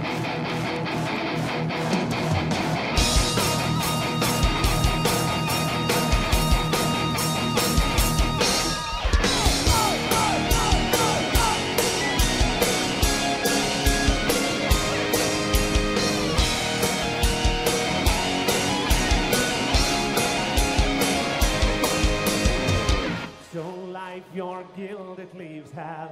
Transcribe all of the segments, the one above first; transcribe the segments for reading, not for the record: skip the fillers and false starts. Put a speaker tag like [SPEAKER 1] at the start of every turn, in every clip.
[SPEAKER 1] Your gilded leaves have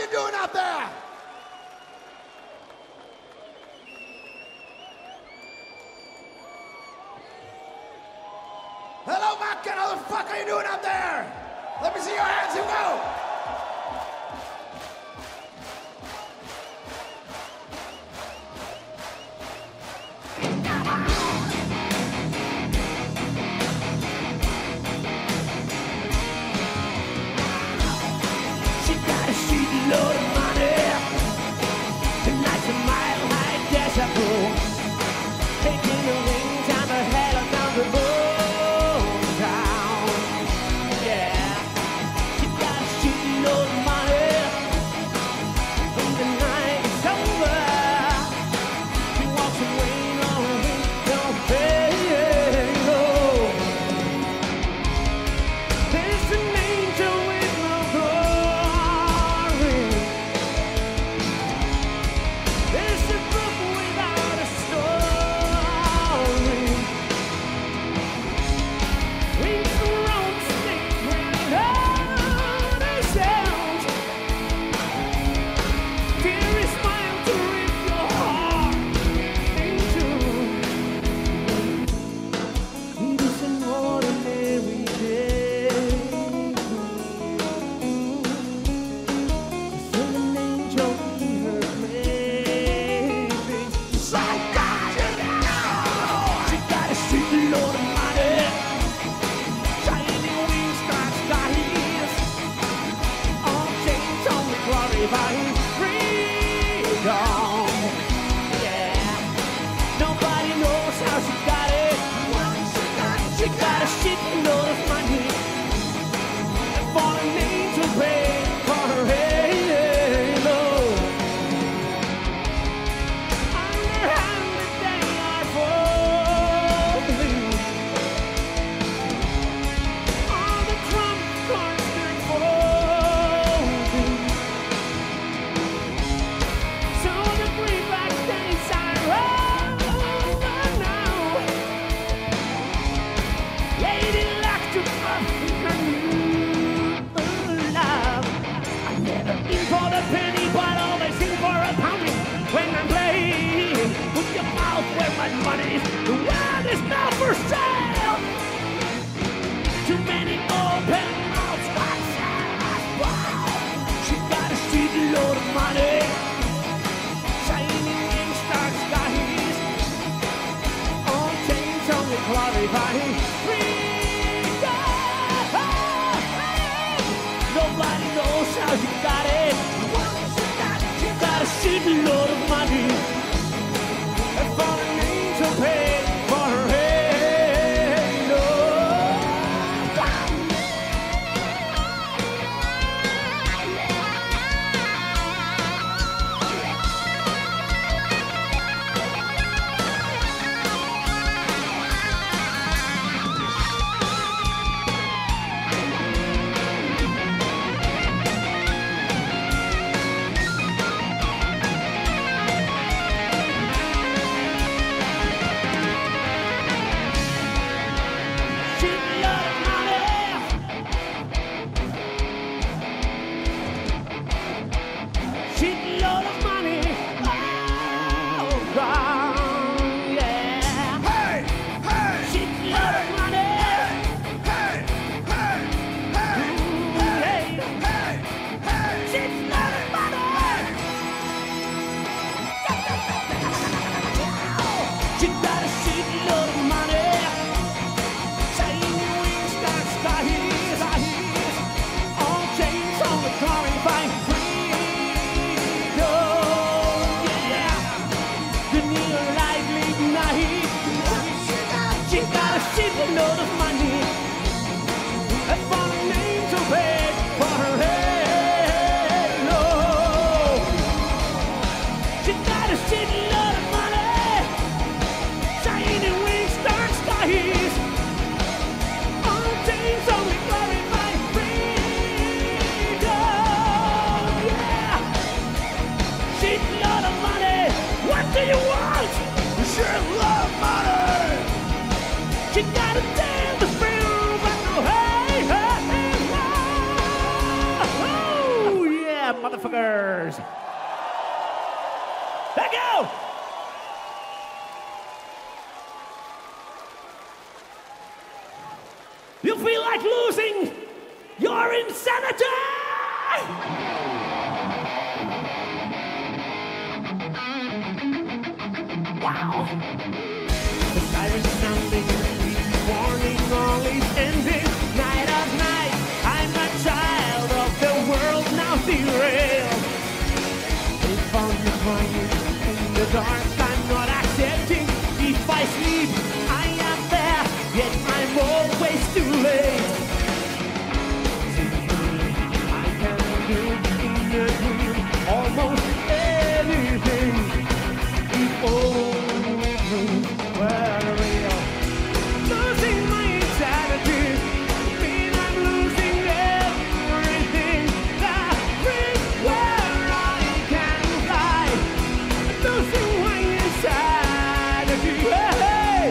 [SPEAKER 2] you doing out there? Hello, Maka, how the fuck are you doing out there? Let me see your hands, you go.
[SPEAKER 1] She got a shitload of money. Tonight's a mile-high deja vu. Taking the wings and the head down the road. You feel like losing your insanity? Wow. The sirens sounding, warning all is ending. Night of night, I'm a child of the world now derailed. They found me crying in the dark, I'm not accepting. If I sleep, I am there, yet I'm always too late. I can do in a dream almost anything. If only dreams were real. Losing my insanity, mean I'm losing everything. The dream where I can fly. Losing my insanity. Hey!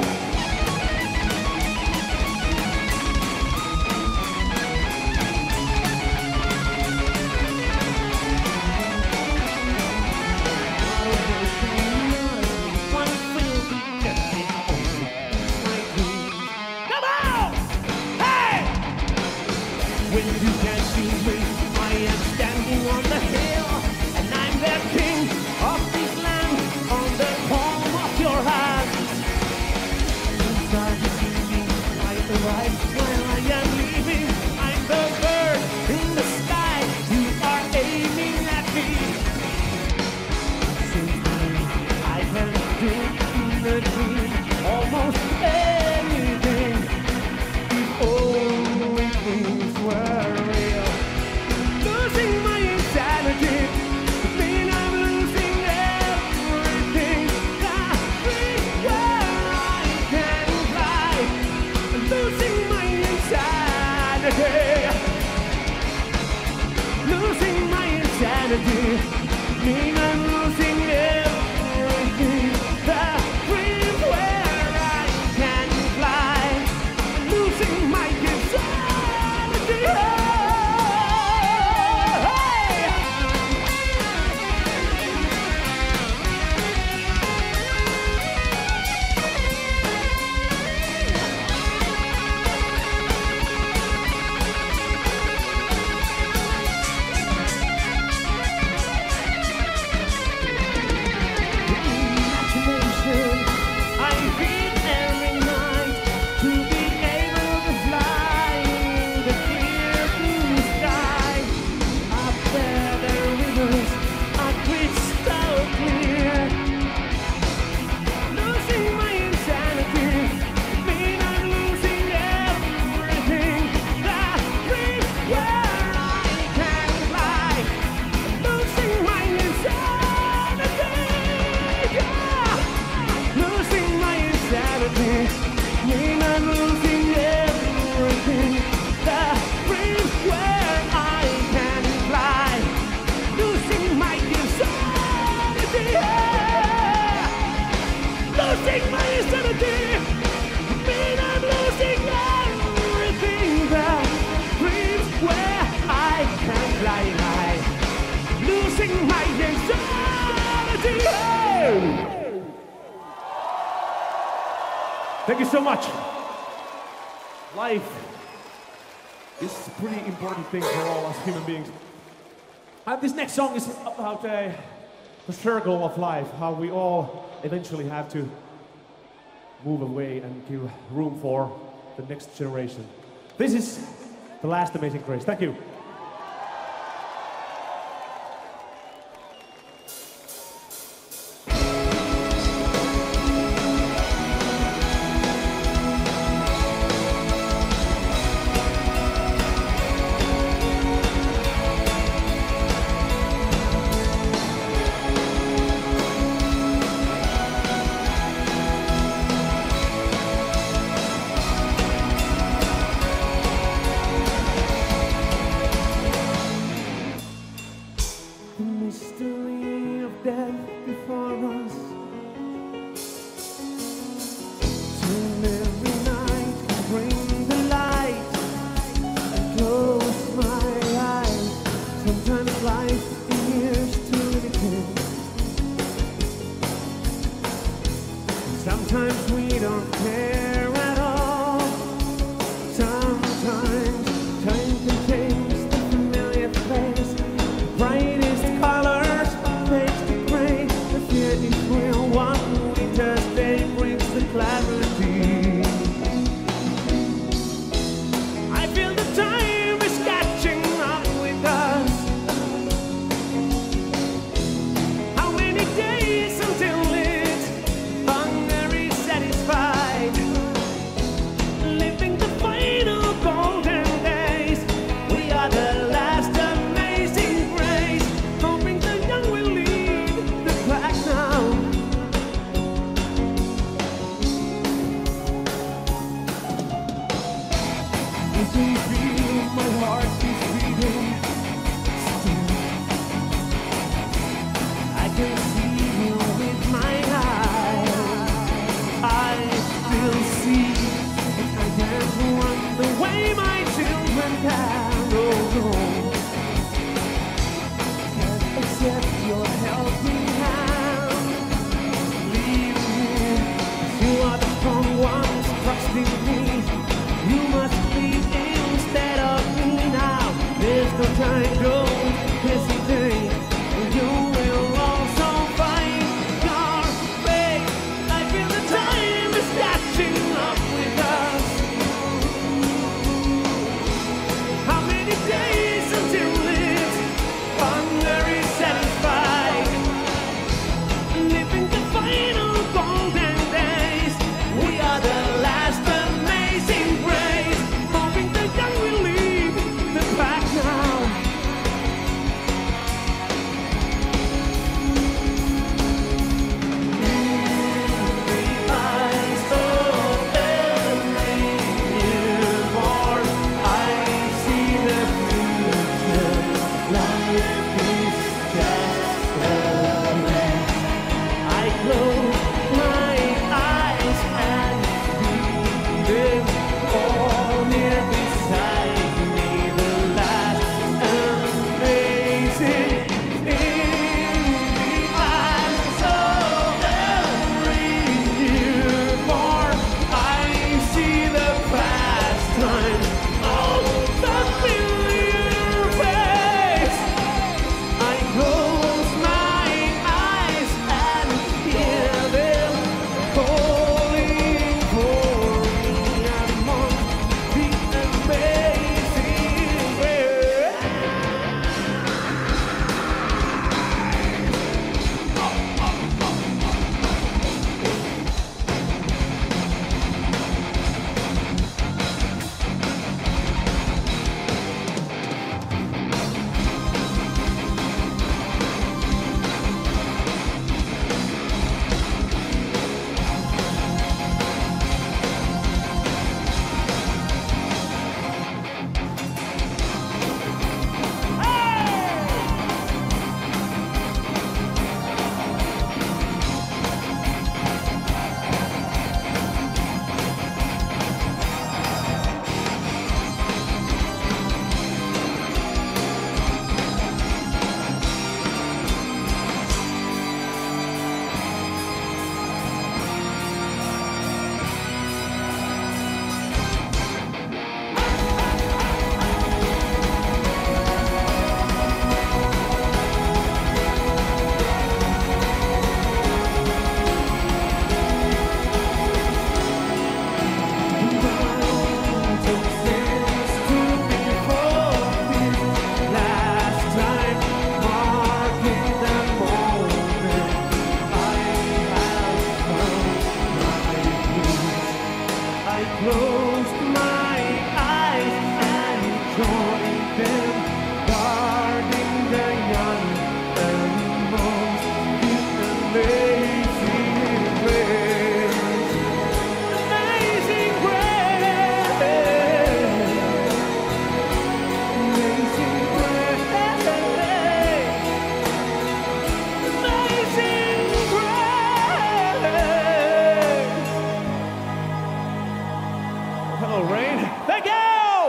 [SPEAKER 1] Come on! Hey! When you can see me, I am standing on the hill, and I'm the king of this land, on the palm of your hand. Inside you see me, I arrive while I am leaving. I'm the bird in the sky, you are aiming at me. I can do in a dream almost anything. If only things were real. Losing my insanity, mean I'm losing everything. The dream where I can fly. Losing my insanity. Losing my insanity, mean I'm losing everything. The dream where I can fly. Losing my insanity. Hey! Imagination, I feel every night to be able to fly in the clear blue sky. Up there, the rivers are crystal clear. Losing my insanity, mean I'm losing everything. The dream where I can fly. Losing my insanity. Yeah. Losing my insanity, mean I'm losing everything. The dream where I can fly. Losing my insanity. Yeah. Losing my insanity, mean I'm losing everything. The dream where I can fly high. Losing my insanity. Hey! Thank you so much. Life is a pretty important thing for all us human beings. This next song is about the circle of life, how we all eventually have to move away and give room for the next generation. This is The Last Amazing Grace. Thank you. times. Time can change the familiar face. Brightest colors fade to gray. The fear is real. One winter's day brings the clarity. I feel the time is catching up with us. How many days until it's hungry satisfied? Living the final golden days. We are the last amazing grace. Hoping the young will lead the pack now. You can feel my heart is beating still. I can see you with my eyes. I still see. I can't run the way my children can. Oh no. Can't accept your helping hand. Leave me. You are the strong ones. Trust in me. You must lead instead of me now. There's no time, don't hesitate. You will also find your fate. I feel the time is catching up with us. How many days until it's hunger is satisfied? Living the final golden days. We are the last amazing grace. Hoping the young will lead the pack now. Eyes open, newborn. I see the future. Life is just a plan. I close my eyes and feel them all near beside me. The last amazing in the eyes of every newborn. I see the past time of the familiar face. I close my eyes and hear them calling for me among the amazing grace. Closed my eyes and joined them, guarding the young and most amazing grace. Amazing grace. Amazing grace. Amazing grace. Hello, Rain. Thank you!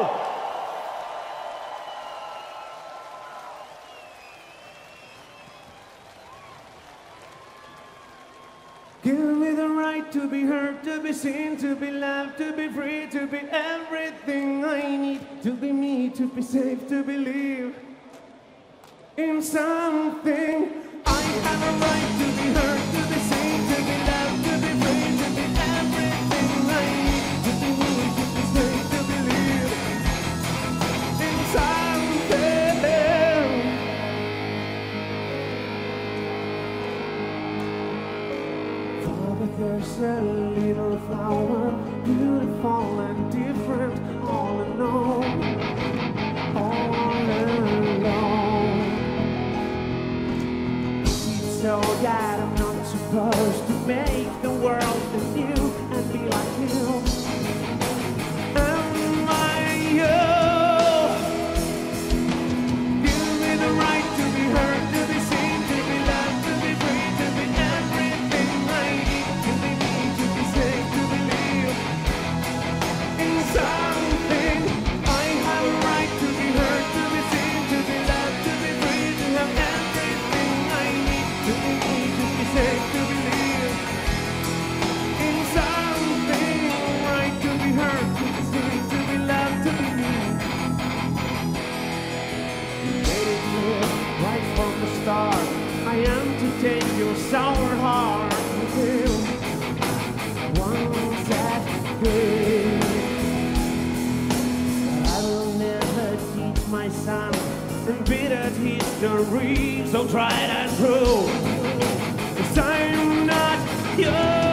[SPEAKER 1] Give me the right to be heard, to be seen, to be loved, to be free, to be everything I need. to be me, to be safe, to believe in something. I have a right to be heard, to be seen, to be loved, to be free, to be everything I need, to be me, to be safe, to believe in something. Father, there's a little flower, beautiful and different, all alone, all alone. It's so that I'm not supposed to make the world new and be like you. Am I you? Give me the right to be heard, to be seen, to be loved, to be free, to be everything I need, to be me, to be safe, to believe in something. I have a right to be heard, to be seen, to be loved, to be free, to have everything I need, to be me, to be safe, to believe in something. Right to be heard, to be seen, to be loved, to be me. You made it clear right from the start, I am to take your sour heart with you. Once that day, I will never teach my son embittered history, so tried and true. 'Cause I'm not yours.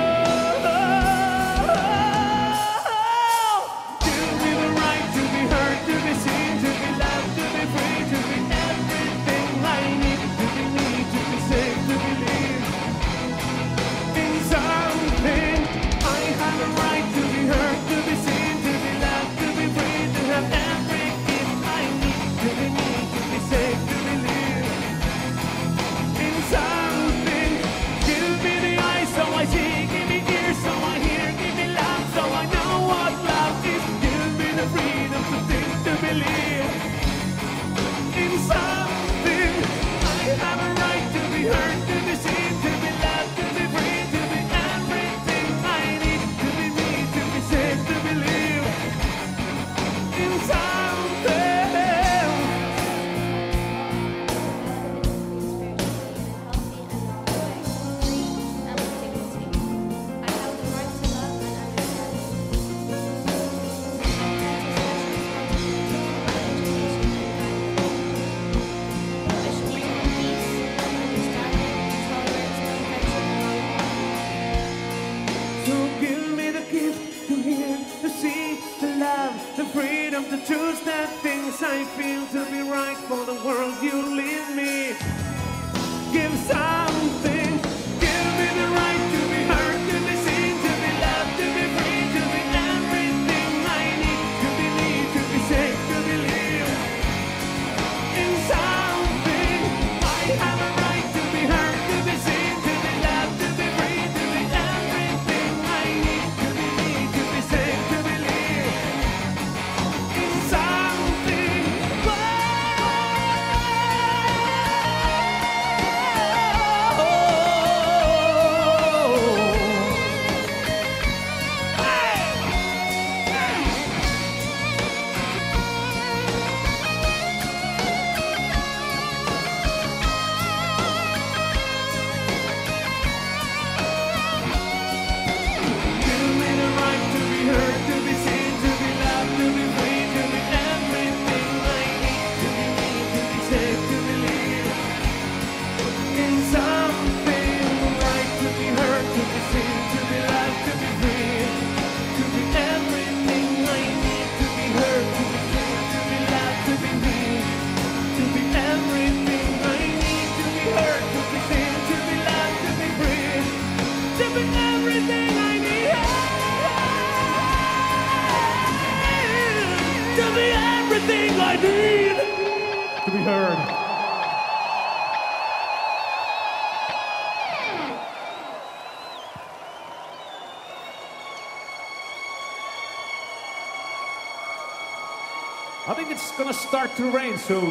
[SPEAKER 1] Give me the right to be heard, to be seen, to be loved, to be free, to be everything I need, to be me, to be safe, to believe in something. I have a right to be heard, to be seen, to be loved, to be free, to have everything I need, to be me, to be safe, to believe in something. Give me the eyes so I see, give me ears so I hear, give me love so I know what love is. Give me the freedom to think, to believe in something. I have a right to be heard, to be seen, to be loved, to be free, to be everything I need, to be me, to be safe, to believe in something. So give me the gift to hear, to see, to love, the freedom to choose the things I feel to be right for the world you leave me. Give something, give me the right to be heard, to be seen, to be loved, to be free, to be everything I need, to be me, to be safe, to believe in something. I have a right to be heard, to be seen, to be loved, to be free, to be everything I need, to be me, to be safe, to believe in something. Give me the right to be heard, to be seen, to be loved, to be free, to be everything I need, to be me, to be safe, to believe in something. Right to be heard, to be seen, to be loved, to be free, to be everything I need, to be heard, to be seen, to be loved, to be free, to be everything I need, to be heard, to be seen, to be loved, to be free, to be everything I need, to be everything I need, to be heard. I think it's gonna start to rain soon.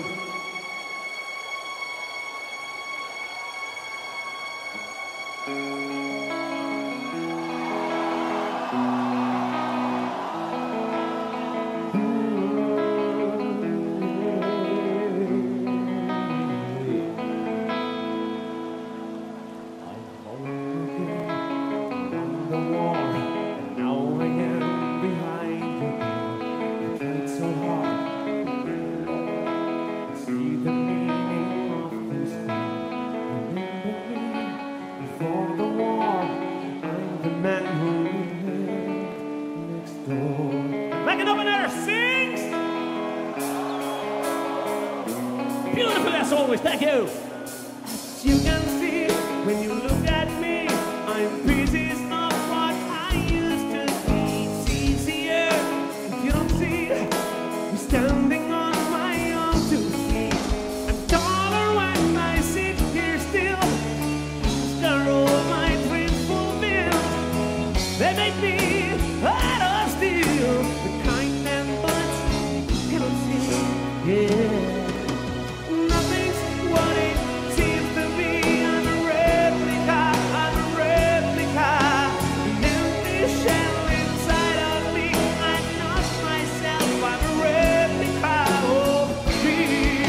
[SPEAKER 1] Beautiful as always, thank you. As you can see, when you look at me, I'm pieces of what I used to be. It's easier if you don't see, I'm standing on my own 2 feet. I'm taller when I sit here still. After all my dreams fulfilled, they make me out of steel. The kind that bullets cannot see. Yeah. Nothing's what it seems to be. I'm a replica, I'm a replica. An empty shell inside of me. I'm not myself, I'm a replica of me.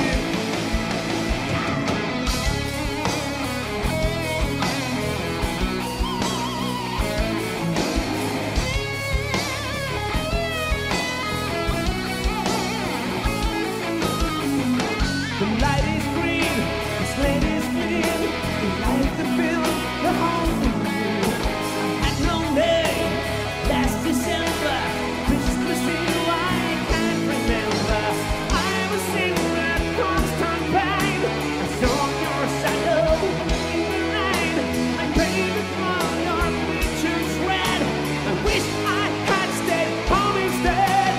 [SPEAKER 1] The light is green, the slate is clean. The light to fill the whole room. I had a long day last December. Christmas Eve I can't remember. I was in that constant pain. I saw your shadow in the rain. I painted all your pictures red. I wish I had stayed home instead.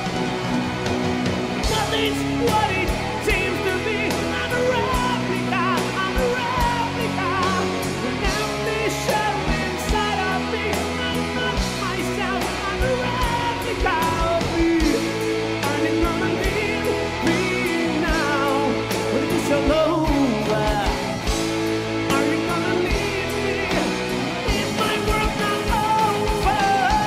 [SPEAKER 1] Nothing's what it seems to be. I'm a replica, I'm a replica. An empty shell inside of me. I'm not myself, I'm a replica of me. Are you gonna leave me now when it's all over? Are you gonna leave me? Is my world now over?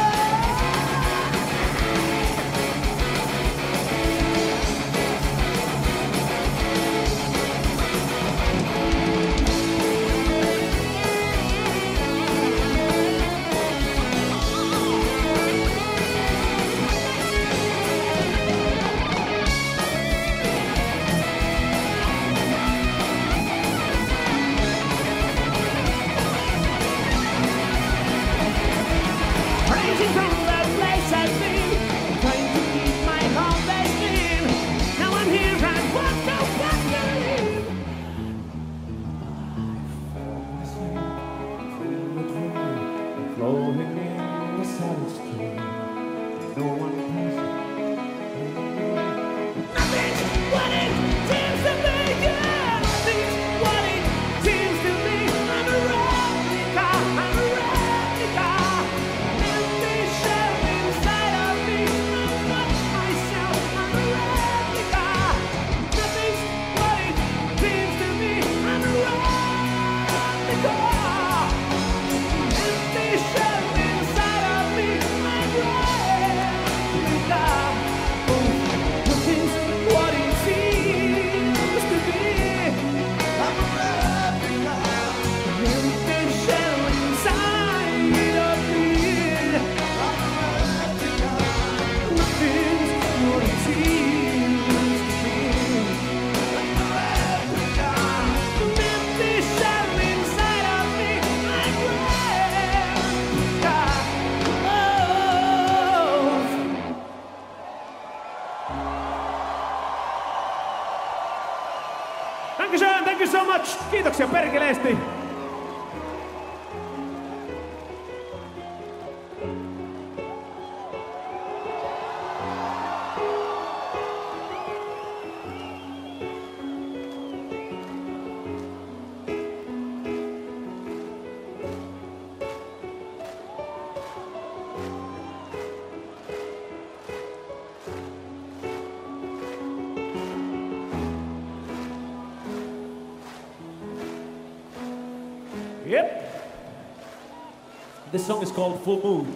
[SPEAKER 1] Ranging from the place I've been, trying to keep my home base clean. Now I'm here and what the fuck do I live? Floating in the solid stream. No one passes. Nothing's what it seems to be. Yeah, nothing's what it seems to be. I'm a replica, I'm a replica. Empty shell inside of me. I'm not myself, I'm a replica. Nothing's what it seems to be. I'm a replica. Empty shell inside of me. I'm a replica. Oh, nothing's what it seems to be. I'm a replica. Empty shell inside of me. I'm a replica. Nothing's what it seems to be. I'm a replica. Empty shell inside of me. I'm a replica. Dankeschön, thank you so much. Kiitoksia perkeleesti. Yep. This song is called Full Moon.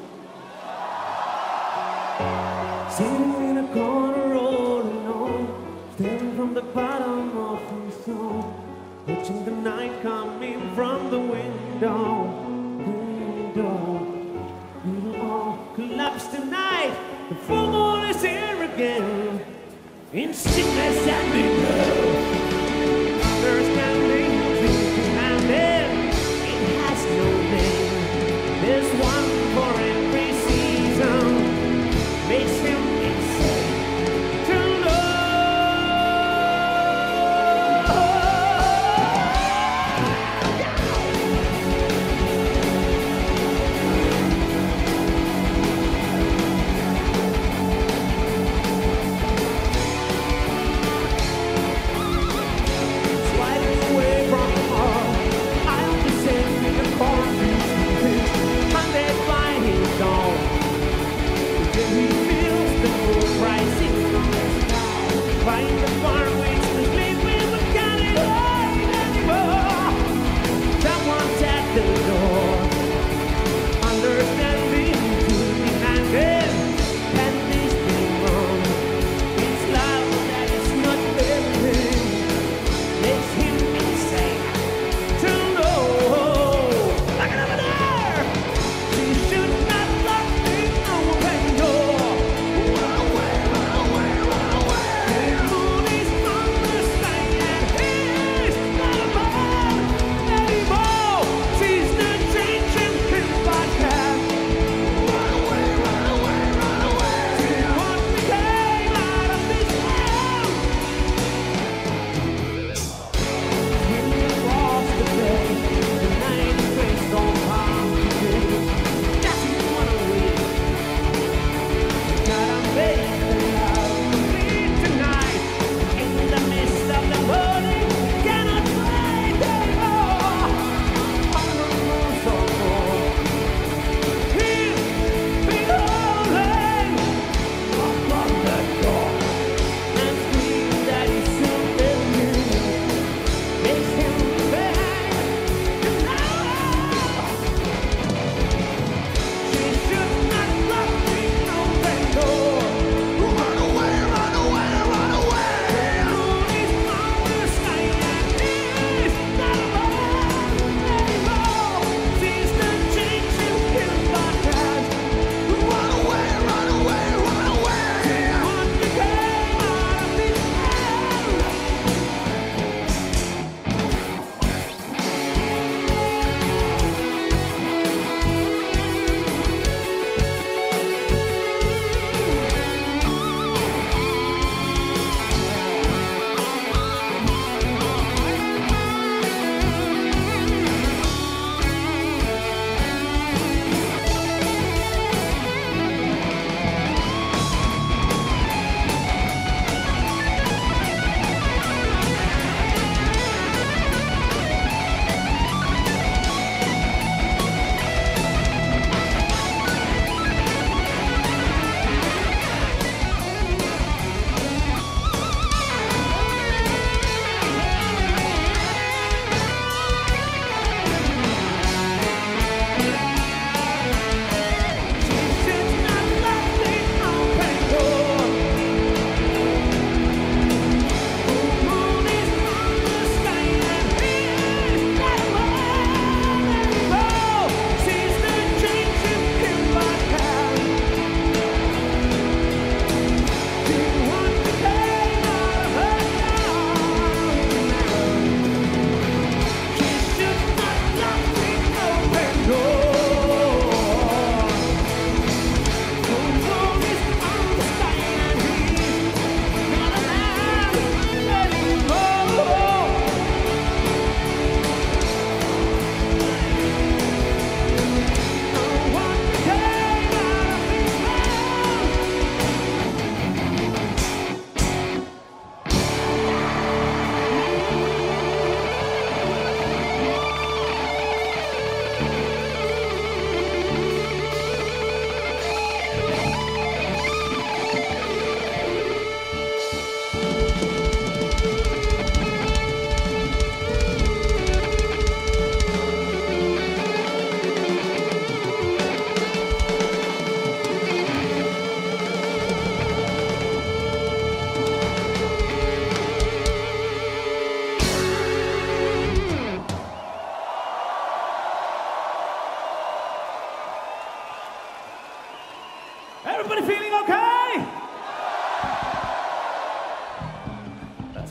[SPEAKER 1] Sitting in a corner all alone, staring from the bottom of my soul, watching the night come in from the window. We'll all collapse tonight. The full moon is here again. In sickness and in health, there's standing, drinking and then it has no name. There's one for every season. Makes him insane to know.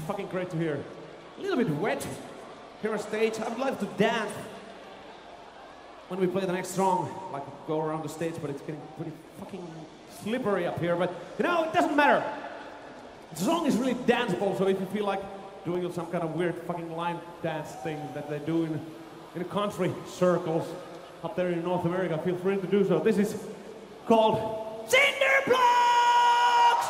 [SPEAKER 1] fucking great to hear. A little bit wet here on stage. I would like to dance when we play the next song, like go around the stage, but it's getting pretty fucking slippery up here. But you know, it doesn't matter. The song is really danceable, so if you feel like doing some kind of weird fucking line dance thing that they do in country circles up there in North America, feel free to do so. This is called Cinder Blocks!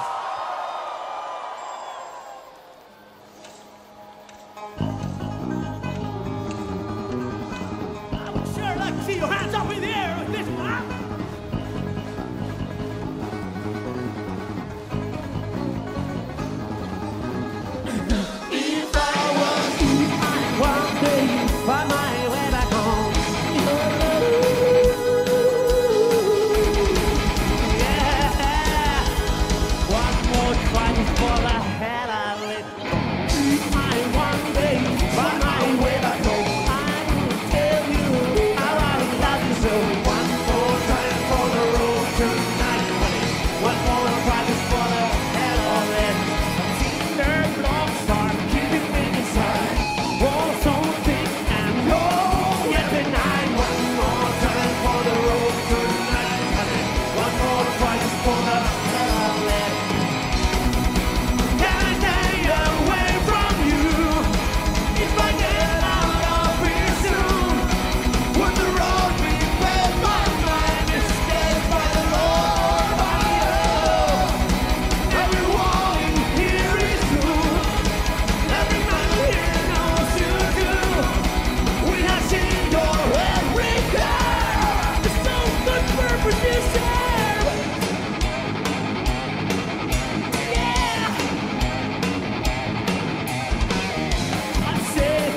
[SPEAKER 1] I would sure like to see your hands up in the air with this one, huh? If I was you, one day find my way back home. Yeah, one more try before the hell I let go. If I one day find my way back home, I will tell you how I love you so. One more try for the road tonight, honey. One more try before the hell I let go. Cinder blocks are keeping me inside. Walls so thick and low, yet denied. One more time for the road tonight, honey. One more try before the hell I let go. Can I stay away from you if I get out of here soon? Would the road be paved by my mistake, by the Lord, by you? Every wall in here is true. Every man here knows you do. We have seen your every care. The so good purpose you serve. Yeah. I'm safe,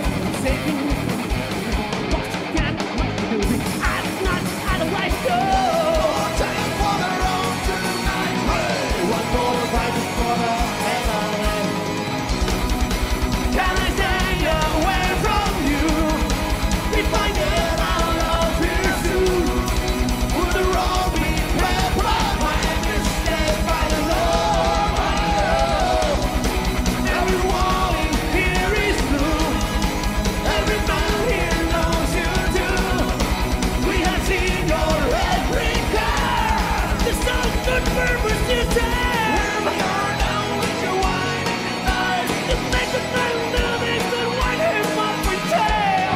[SPEAKER 1] what you can do. I'm not otherwise go. Time for the road tonight. One more fight for the heaven. Can I stay away from you if I get out of here soon? Would the road be paved by my mistake, by the Lord, by you? Every wall in here is blue. Every man here knows you do. We have seen your every car. The so good purpose you serve. We're here now with your wine and your knife. You make a man now, make good wine him up with tail.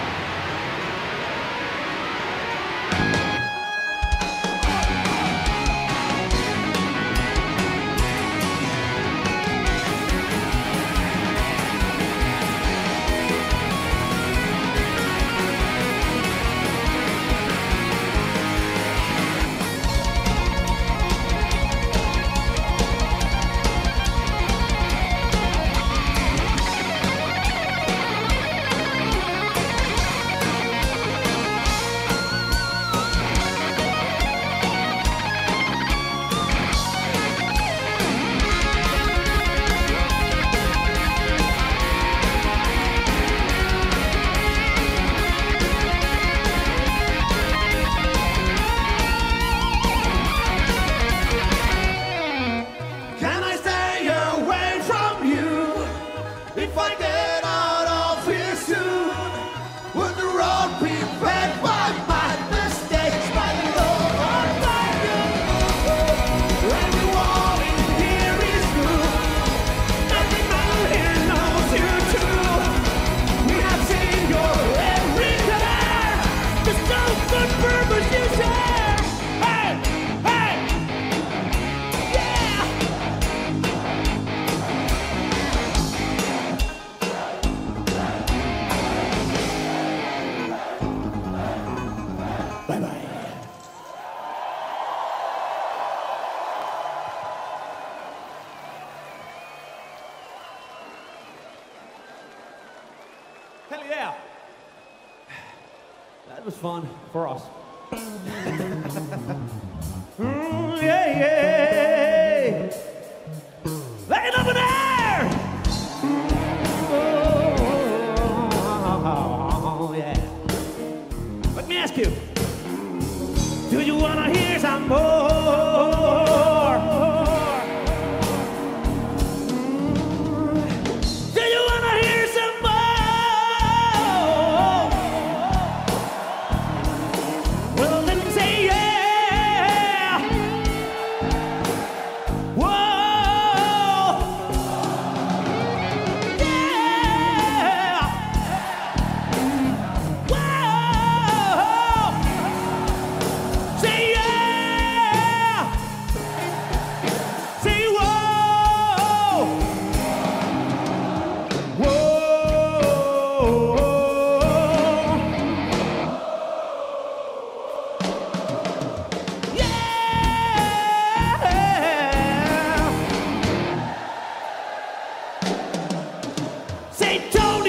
[SPEAKER 1] Can I stay away from you if I get out of here soon? Would the road be paved by my mistakes, by the Lord, by you? Every wall in here is blue. Every man here knows you too. We have seen your every color. The so good purpose you share. Hey, hey, yeah. Bye-bye. Hell yeah. That was fun for us. Yeah, yeah. Lay it up in the air. Oh, yeah. Let me ask you, do you want to hear some more?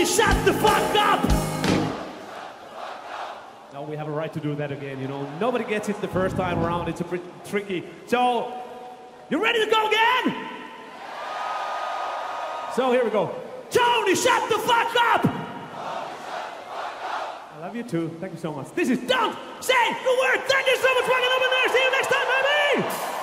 [SPEAKER 1] shut the fuck up! No, we have a right to do that again, you know. Nobody gets it the first time around. It's a bit tricky. So, you ready to go again? So here we go. Tony, shut the fuck up! I love you too. Thank you so much. This is Don't Say the Word. Thank you so much for hanging over there. See you next time, baby!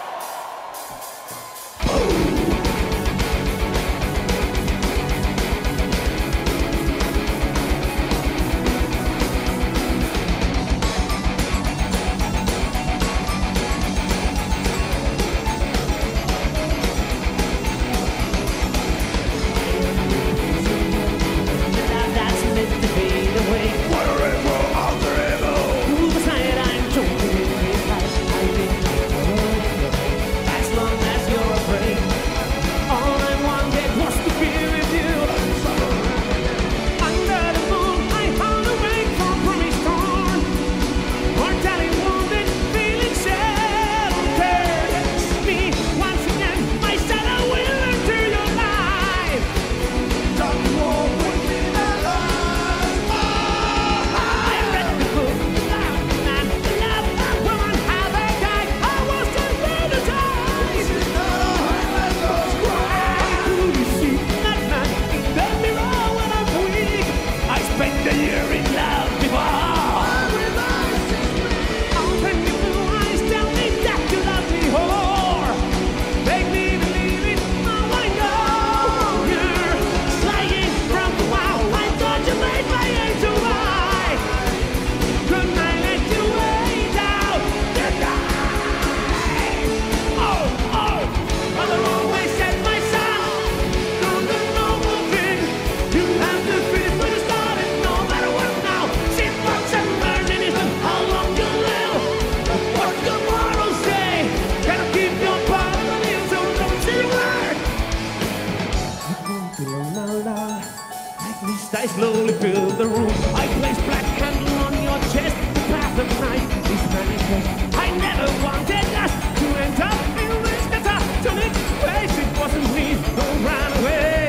[SPEAKER 1] I slowly fill the room. I place black candle on your chest. The path of night is manifest. I never wanted us to end up in this catastrophic place. It wasn't me who ran away.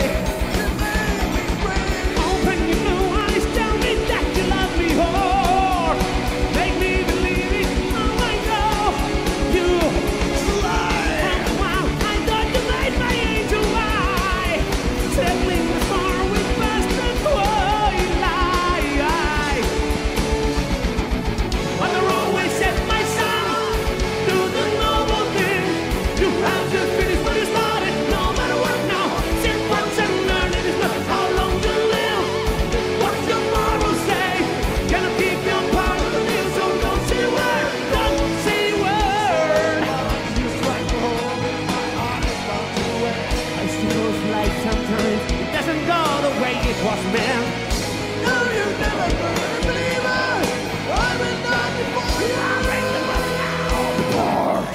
[SPEAKER 1] Open your blue eyes, tell me that you love me more. Make me believe it. Oh, I know you lie. From a while, I thought you made my angel lie. Settling the storm with best and on the roadway set my son, do the noble thing. You have to finish what you started, no matter what now. Sit once and learn it is not how long you live. What your morals say, gonna keep your part of the deal. So don't say a word, don't say a word. You strike a hole in my heart, it's bound to wait. I see those lights sometimes, it doesn't go the way it was meant. No, you never were a believer. I will not before you. I bring the money out.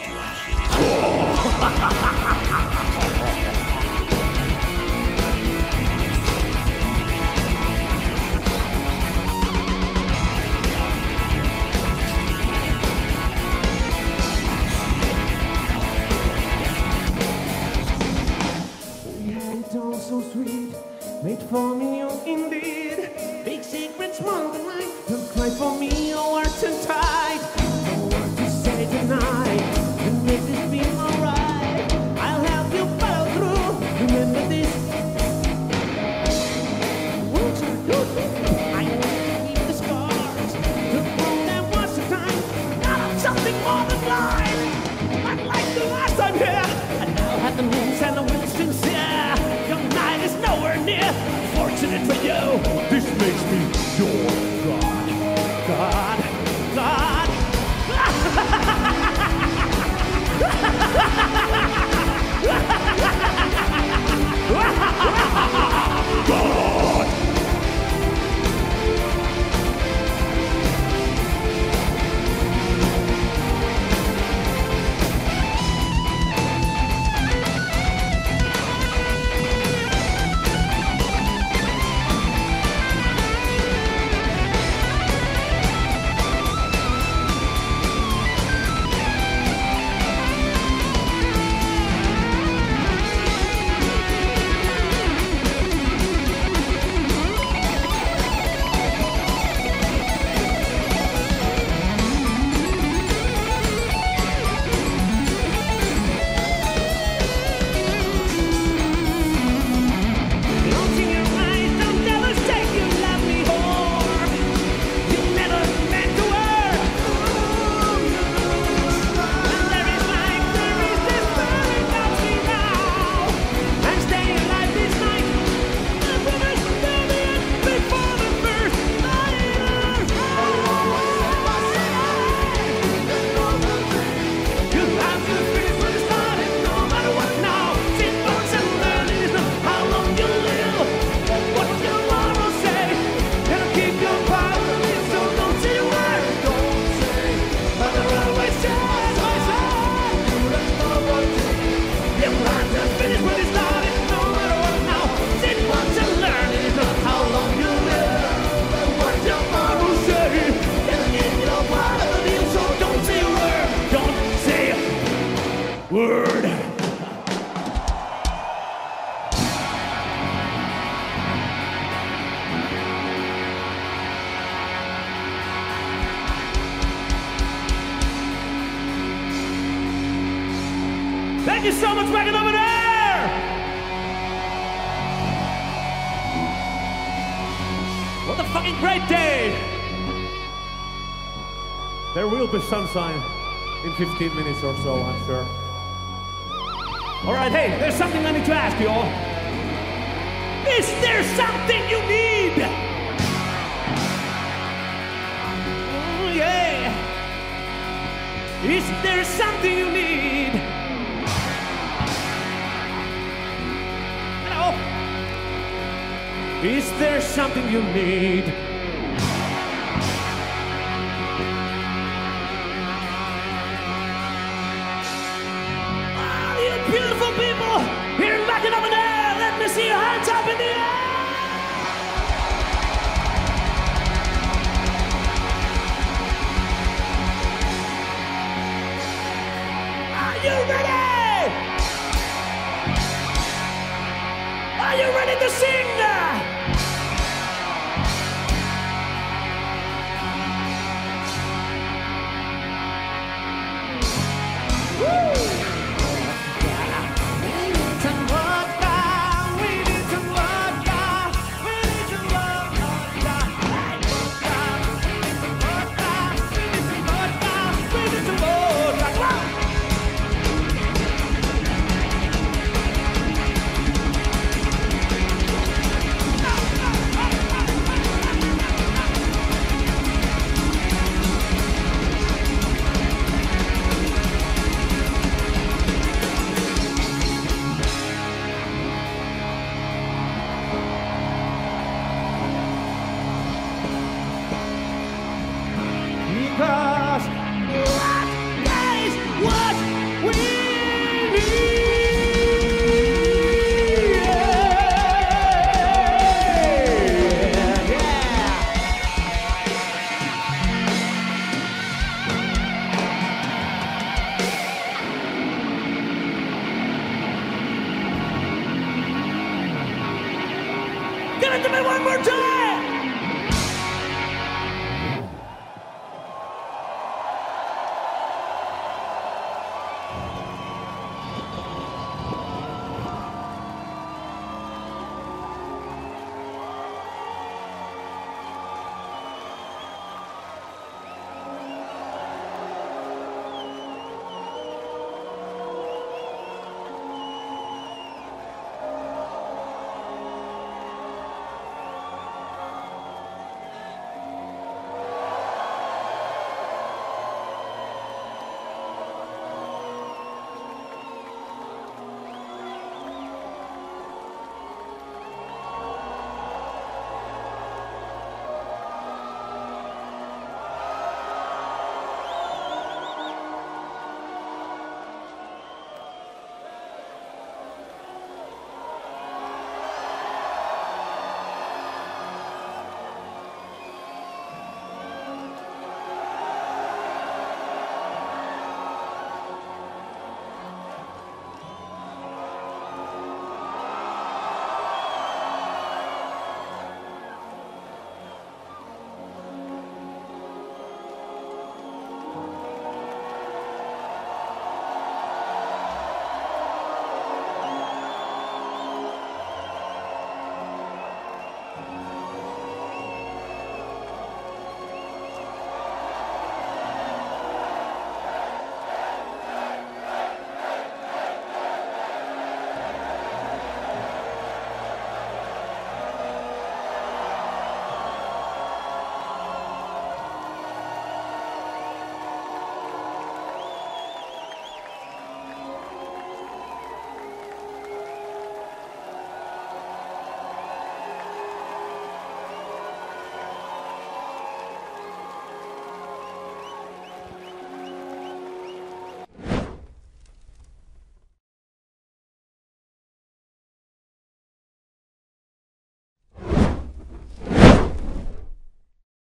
[SPEAKER 1] We had it all so sweet, made for me, oh indeed. Big secrets, small delight. Don't cry for me, your words and tight. No word to say tonight, and make this feel alright. I'll help you follow through. Remember this. I want to keep the scars. To prove there was a time, not of something more than blind. Unlike the last time here, I now have the moves and the will sincere. Your night is nowhere near. Fortunate for you, this makes me your God. God. God. Thank you so much, back over there! What a fucking great day! There will be sunshine in 15 minutes or so, I'm sure. Alright, hey, there's something I need to ask you all. Is there something you need? Oh, yeah. Is there something you need? Hello? Is there something you need? Oh, you beautiful people here in back and over there, let me see your hands up in the air. Are you ready? Are you ready to sing? Because that is what we need. Give it to me one more time.